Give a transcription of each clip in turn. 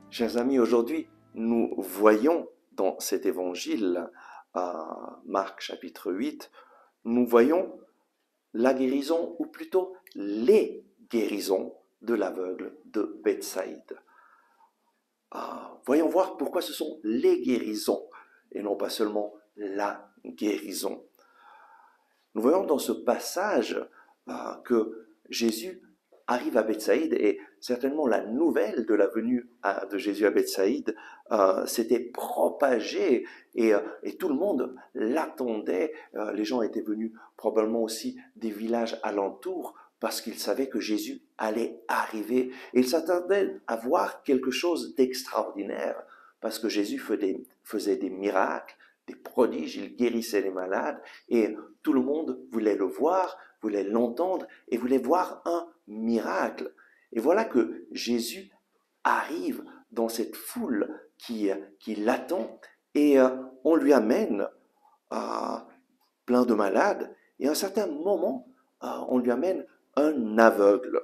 Chers amis, aujourd'hui, nous voyons dans cet évangile, Marc chapitre 8, nous voyons la guérison, ou plutôt les guérisons de l'aveugle de Bethsaïde. Voyons voir pourquoi ce sont les guérisons et non pas seulement la guérison. Nous voyons dans ce passage que Jésus arrive à Bethsaïde et certainement la nouvelle de la venue de Jésus à Bethsaïde s'était propagée et tout le monde l'attendait. Les gens étaient venus probablement aussi des villages alentours parce qu'ils savaient que Jésus allait arriver et ils s'attendaient à voir quelque chose d'extraordinaire parce que Jésus faisait des miracles, des prodiges, il guérissait les malades et tout le monde voulait le voir, voulait l'entendre et voulait voir un miracle. Et voilà que Jésus arrive dans cette foule qui l'attend et on lui amène plein de malades et à un certain moment, on lui amène un aveugle.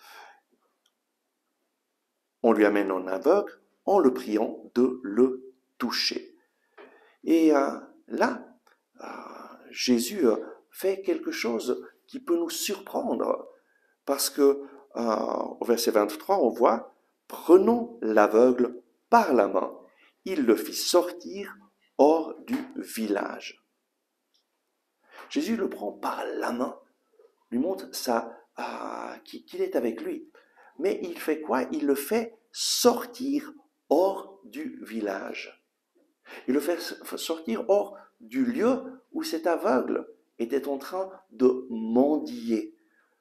On lui amène un aveugle en le priant de le toucher. Et là, Jésus fait quelque chose qui peut nous surprendre parce que au verset 23, on voit « Prenons l'aveugle par la main, il le fit sortir hors du village. » Jésus le prend par la main, lui montre qu'il est avec lui. Mais il fait quoi? Il le fait sortir hors du village. Il le fait sortir hors du lieu où cet aveugle était en train de mendier.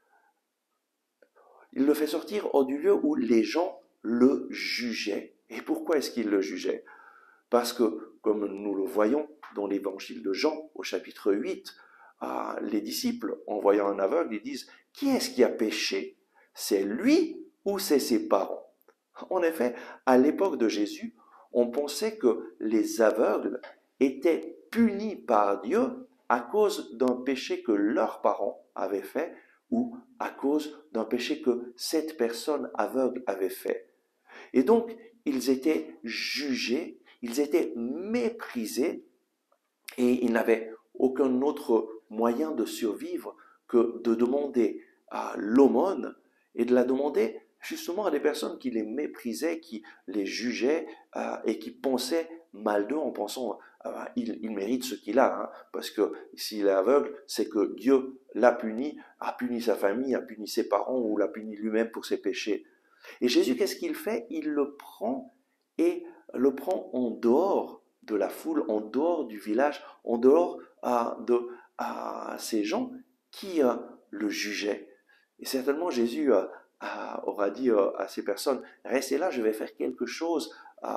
Il le fait sortir hors du lieu où les gens le jugeaient. Et pourquoi est-ce qu'ils le jugeaient? Parce que, comme nous le voyons dans l'évangile de Jean, au chapitre 8, les disciples, en voyant un aveugle, ils disent « Qui est-ce qui a péché? C'est lui ou c'est ses parents ?» En effet, à l'époque de Jésus, on pensait que les aveugles étaient punis par Dieu à cause d'un péché que leurs parents avaient fait ou à cause d'un péché que cette personne aveugle avait fait. Et donc, ils étaient jugés, ils étaient méprisés et ils n'avaient aucun autre moyen de survivre que de demander à l'aumône et de la demander justement à des personnes qui les méprisaient, qui les jugeaient et qui pensaient mal d'eux en pensant il mérite ce qu'il a, hein, parce que s'il est aveugle, c'est que Dieu l'a puni, a puni sa famille, a puni ses parents ou l'a puni lui-même pour ses péchés. Et Jésus, qu'est-ce qu'il fait? Il le prend et le prend en dehors de la foule, en dehors du village, en dehors de ces gens qui le jugeaient. Et certainement, Jésus aura dit à ces personnes, restez là, je vais faire quelque chose.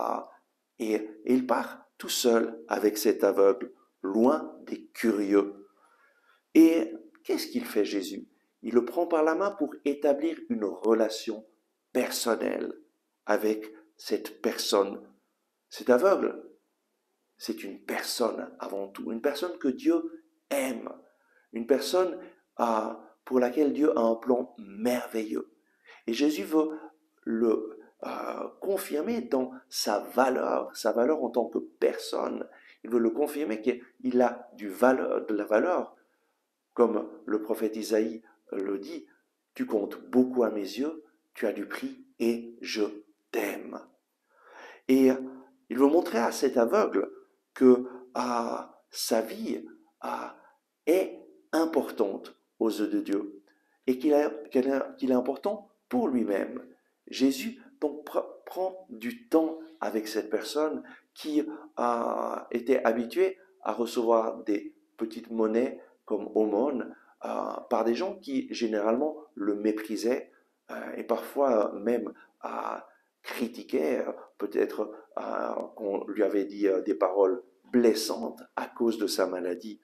Et il part tout seul avec cet aveugle, loin des curieux. Et qu'est-ce qu'il fait Jésus? Il le prend par la main pour établir une relation personnelle avec cette personne. Cet aveugle, c'est une personne avant tout, une personne que Dieu aime, une personne pour laquelle Dieu a un plan merveilleux. Et Jésus veut le confirmer dans sa valeur en tant que personne. Il veut le confirmer qu'il a de la valeur. Comme le prophète Isaïe le dit, tu comptes beaucoup à mes yeux, tu as du prix et je t'aime. Et il veut montrer à cet aveugle que sa vie est importante aux yeux de Dieu et qu'il est important pour lui-même. Jésus donc prend du temps avec cette personne qui était habituée à recevoir des petites monnaies comme aumône par des gens qui généralement le méprisaient et parfois même critiquaient, peut-être qu'on lui avait dit des paroles blessantes à cause de sa maladie.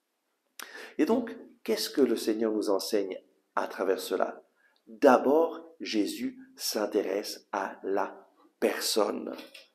Et donc, qu'est-ce que le Seigneur nous enseigne à travers cela? D'abord, Jésus s'intéresse à la personne.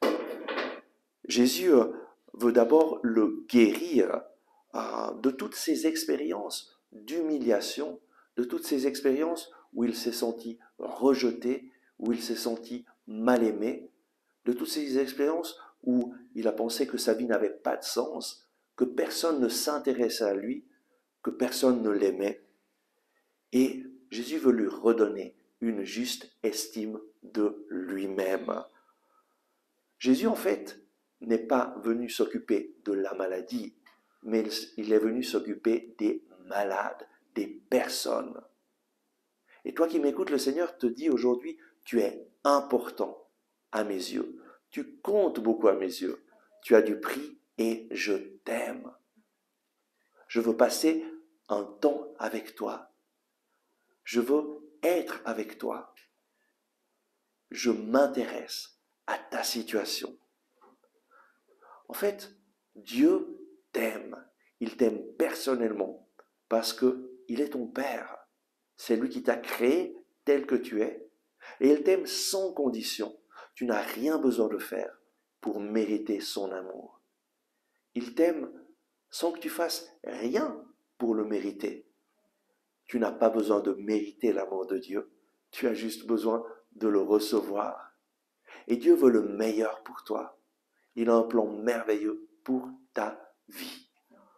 Jésus veut d'abord le guérir de toutes ces expériences d'humiliation, de toutes ces expériences où il s'est senti rejeté, où il s'est senti mal aimé, de toutes ces expériences où il a pensé que sa vie n'avait pas de sens, que personne ne s'intéressait à lui, que personne ne l'aimait. Et Jésus veut lui redonner une juste estime de lui-même. Jésus, en fait, n'est pas venu s'occuper de la maladie, mais il est venu s'occuper des malades, des personnes. Et toi qui m'écoutes, le Seigneur te dit aujourd'hui, tu es important à mes yeux. Tu comptes beaucoup à mes yeux. Tu as du prix et je t'aime. Je veux passer un temps avec toi. Je veux être avec toi. Je m'intéresse à ta situation. En fait, Dieu t'aime. Il t'aime personnellement parce qu'il est ton Père. C'est lui qui t'a créé tel que tu es. Et il t'aime sans condition. Tu n'as rien besoin de faire pour mériter son amour. Il t'aime sans que tu fasses rien pour le mériter. Tu n'as pas besoin de mériter l'amour de Dieu. Tu as juste besoin de le recevoir. Et Dieu veut le meilleur pour toi. Il a un plan merveilleux pour ta vie.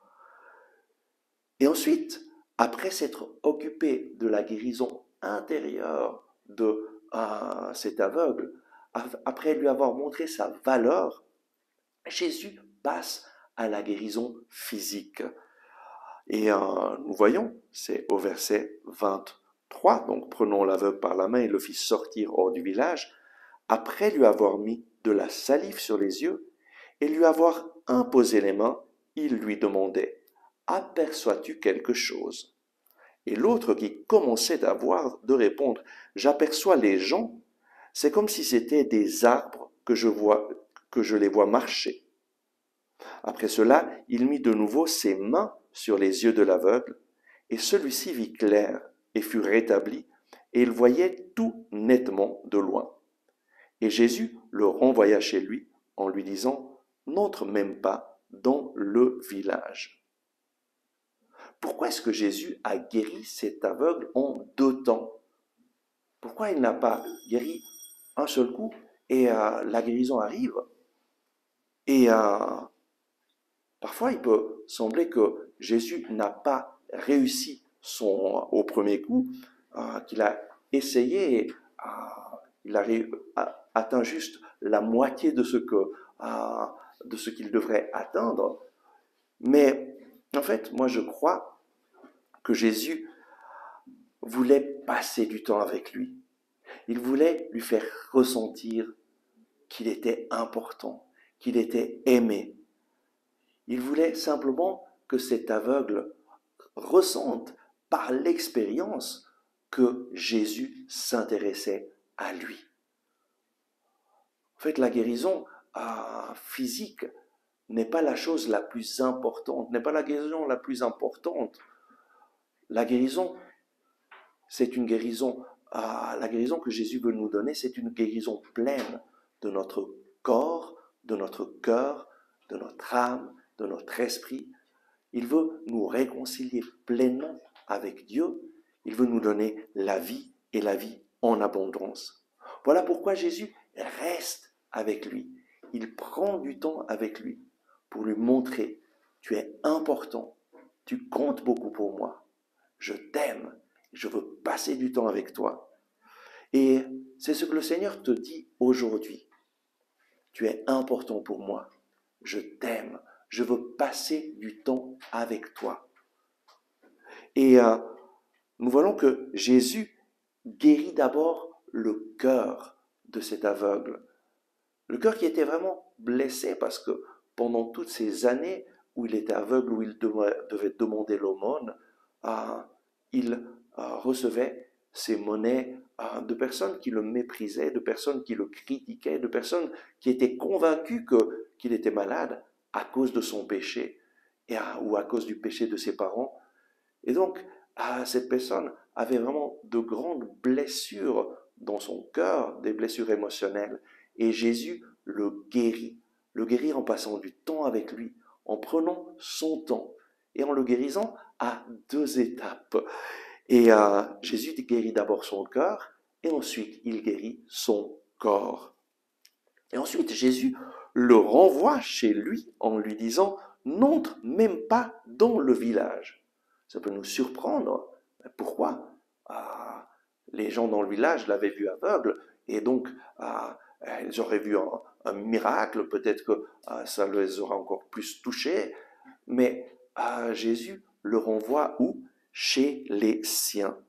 Et ensuite, après s'être occupé de la guérison intérieure de cet aveugle, après lui avoir montré sa valeur, Jésus passe à la guérison physique. Et nous voyons, c'est au verset 23, donc prenons l'aveugle par la main et le fit sortir hors du village, après lui avoir mis de la salive sur les yeux et lui avoir imposé les mains, il lui demandait « Aperçois-tu quelque chose ?» Et l'autre qui commençait à voir de répondre « J'aperçois les gens, c'est comme si c'était des arbres que je les vois marcher. » Après cela, il mit de nouveau ses mains sur les yeux de l'aveugle, et celui-ci vit clair et fut rétabli, et il voyait tout nettement de loin. Et Jésus le renvoya chez lui en lui disant « N'entre même pas dans le village. » Pourquoi est-ce que Jésus a guéri cet aveugle en 2 temps? Pourquoi il n'a pas guéri un seul coup et la guérison arrive? Et parfois, il peut sembler que Jésus n'a pas réussi au premier coup, qu'il a essayé, et, il a atteint juste la moitié de ce qu'il devrait atteindre. Mais en fait, moi je crois que Jésus voulait passer du temps avec lui. Il voulait lui faire ressentir qu'il était important, qu'il était aimé. Il voulait simplement que cet aveugle ressente par l'expérience que Jésus s'intéressait à lui. En fait, la guérison physique n'est pas la chose la plus importante, n'est pas la guérison la plus importante. La guérison, c'est une guérison, la guérison que Jésus veut nous donner, c'est une guérison pleine de notre corps, de notre cœur, de notre âme, de notre esprit. Il veut nous réconcilier pleinement avec Dieu. Il veut nous donner la vie et la vie en abondance. Voilà pourquoi Jésus reste avec lui. Il prend du temps avec lui pour lui montrer « Tu es important, tu comptes beaucoup pour moi, je t'aime, je veux passer du temps avec toi. » Et c'est ce que le Seigneur te dit aujourd'hui. Tu es important pour moi, je t'aime, je veux passer du temps avec toi. Et nous voyons que Jésus guérit d'abord le cœur de cet aveugle. Le cœur qui était vraiment blessé parce que pendant toutes ces années où il était aveugle, où il devait demander l'aumône, il recevait ces monnaies de personnes qui le méprisaient, de personnes qui le critiquaient, de personnes qui étaient convaincues qu'il était malade à cause de son péché ou à cause du péché de ses parents. Et donc, cette personne avait vraiment de grandes blessures dans son cœur, des blessures émotionnelles. Et Jésus le guérit en passant du temps avec lui, en prenant son temps et en le guérissant à 2 étapes. Et Jésus guérit d'abord son cœur et ensuite il guérit son corps. Et ensuite, Jésus le renvoie chez lui en lui disant, n'entre même pas dans le village. Ça peut nous surprendre. Pourquoi? Les gens dans le village l'avaient vu aveugle, et donc ils auraient vu un miracle, peut-être que ça les aura encore plus touchés, mais Jésus le renvoie où? Chez les siens.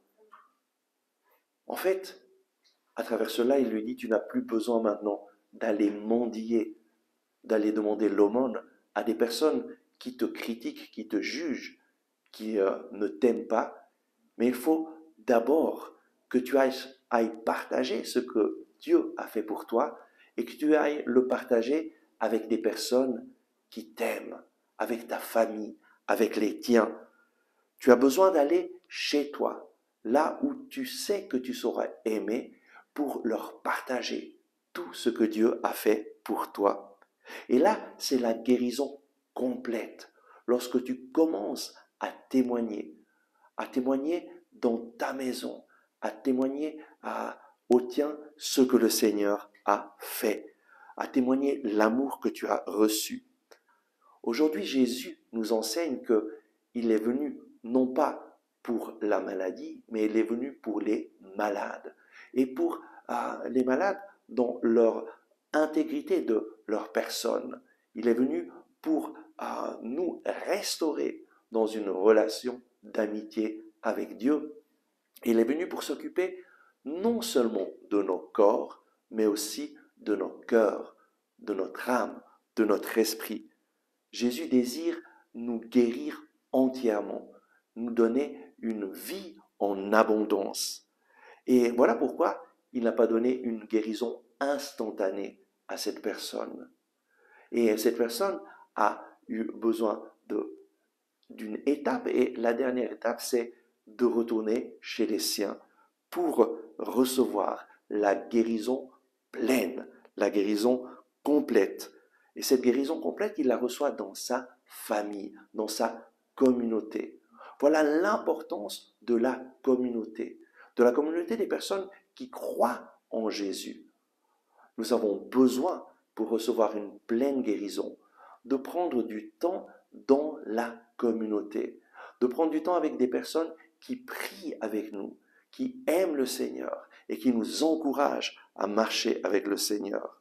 En fait, à travers cela, il lui dit, tu n'as plus besoin maintenant d'aller mendier, d'aller demander l'aumône à des personnes qui te critiquent, qui te jugent, qui ne t'aiment pas, mais il faut d'abord que tu ailles partager ce que Dieu a fait pour toi et que tu ailles le partager avec des personnes qui t'aiment, avec ta famille, avec les tiens. Tu as besoin d'aller chez toi, là où tu sais que tu seras aimé, pour leur partager tout ce que Dieu a fait pour toi. Et là, c'est la guérison complète. Lorsque tu commences à témoigner dans ta maison, à témoigner aux tiens ce que le Seigneur a fait, à témoigner l'amour que tu as reçu. Aujourd'hui, Jésus nous enseigne qu'il est venu non pas pour la maladie, mais il est venu pour les malades. Et pour les malades dans leur intégrité de leur personne. Il est venu pour nous restaurer dans une relation d'amitié avec Dieu. Il est venu pour s'occuper non seulement de nos corps, mais aussi de nos cœurs, de notre âme, de notre esprit. Jésus désire nous guérir entièrement, nous donner une vie en abondance. Et voilà pourquoi il n'a pas donné une guérison instantanée à cette personne. Et cette personne a eu besoin d'une étape, et la dernière étape, c'est de retourner chez les siens pour recevoir la guérison pleine, la guérison complète. Et cette guérison complète, il la reçoit dans sa famille, dans sa communauté. Voilà l'importance de la communauté des personnes qui croient en Jésus. Nous avons besoin, pour recevoir une pleine guérison, de prendre du temps dans la communauté, de prendre du temps avec des personnes qui prient avec nous, qui aiment le Seigneur et qui nous encouragent à marcher avec le Seigneur.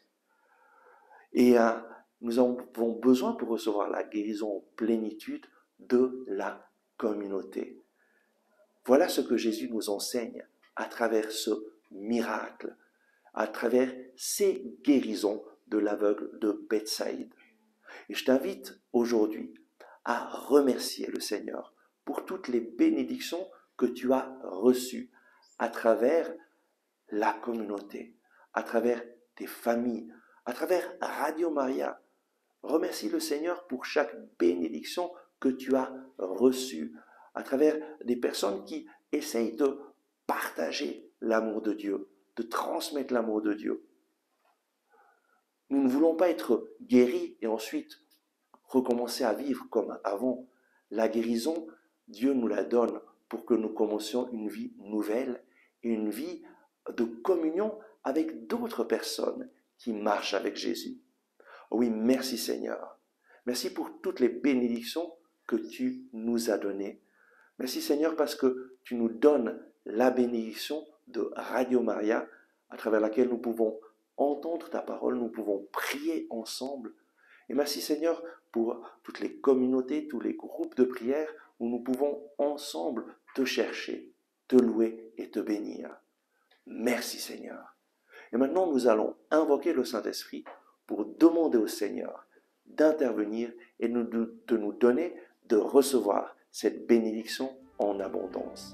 Et nous avons besoin, pour recevoir la guérison en plénitude, de la communauté. Voilà ce que Jésus nous enseigne à travers ce miracle, à travers ces guérisons de l'aveugle de Bethsaïde. Et je t'invite aujourd'hui à remercier le Seigneur pour toutes les bénédictions que tu as reçues à travers la communauté, à travers tes familles, à travers Radio Maria. Remercie le Seigneur pour chaque bénédiction que tu as reçue, à travers des personnes qui essayent de partager l'amour de Dieu, de transmettre l'amour de Dieu. Nous ne voulons pas être guéris et ensuite recommencer à vivre comme avant. La guérison, Dieu nous la donne pour que nous commencions une vie nouvelle et une vie de communion avec d'autres personnes qui marchent avec Jésus. Oui, merci Seigneur. Merci pour toutes les bénédictions que tu nous as données. Merci Seigneur parce que tu nous donnes la bénédiction de Radio Maria à travers laquelle nous pouvons entendre ta parole, nous pouvons prier ensemble. Et merci Seigneur pour toutes les communautés, tous les groupes de prière où nous pouvons ensemble te chercher, te louer et te bénir. Merci Seigneur. Et maintenant nous allons invoquer le Saint-Esprit pour demander au Seigneur d'intervenir et de nous donner, de recevoir cette bénédiction en abondance.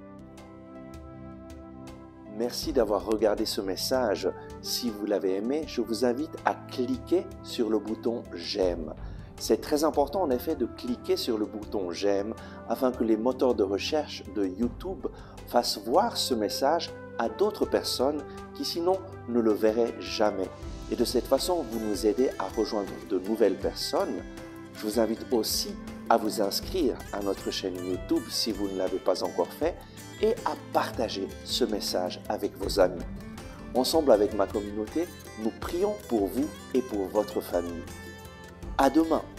Merci d'avoir regardé ce message. Si vous l'avez aimé, je vous invite à cliquer sur le bouton « J'aime ». C'est très important en effet de cliquer sur le bouton « J'aime » afin que les moteurs de recherche de YouTube fassent voir ce message à d'autres personnes qui sinon ne le verraient jamais. Et de cette façon, vous nous aidez à rejoindre de nouvelles personnes. Je vous invite aussi à vous inscrire à notre chaîne YouTube si vous ne l'avez pas encore fait et à partager ce message avec vos amis. Ensemble avec ma communauté, nous prions pour vous et pour votre famille. À demain!